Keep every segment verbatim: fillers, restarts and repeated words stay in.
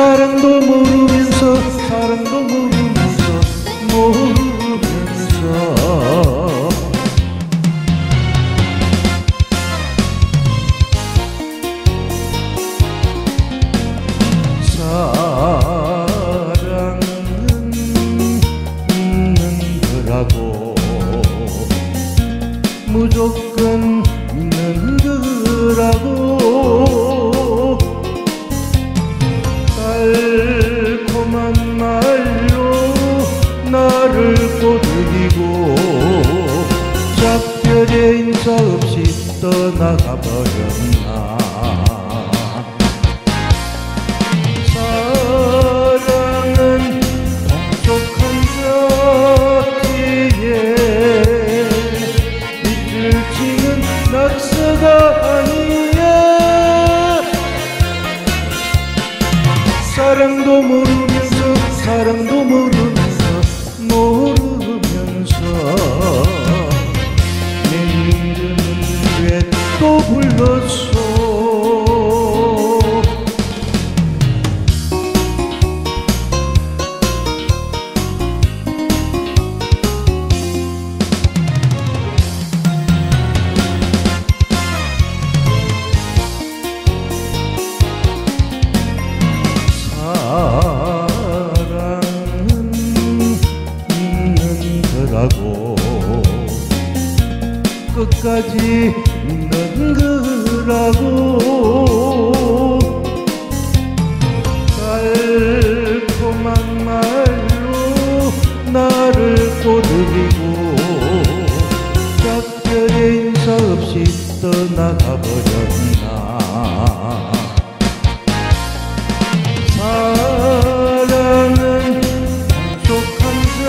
사랑도 모르면서 사랑도 모르면서 모르면서 사랑은 있는 거라고 무조건 있는 거라고 달콤한 말로 나를 꼬드기고 작별의 인사 없이 떠나가버렸나. 사랑은 동쪽한 잡지에 빛을 치는 낙서가 아니야. 사랑도 모르면서 사랑도 모르면서 모르면서 내 이름은 왜 또 불렀어. 사랑은 있는 거라고 끝까지 있는 거라고 달콤한 말로 나를 꼬드리고 작별의 인사 없이 떠나가버렸나. 사랑은 동쪽한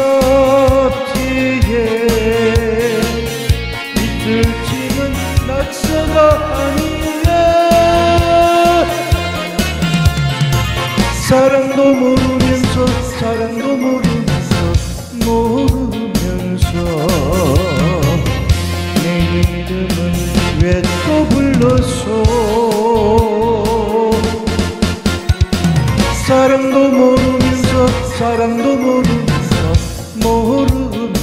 잡지에 빛을 치는 낙서가 아니야. 사랑도 모르면서 사랑도 모르면서 모르면서 내 이름은 왜 또 불렀어. 사랑도 모르면서 사랑도 모르면서 모르면서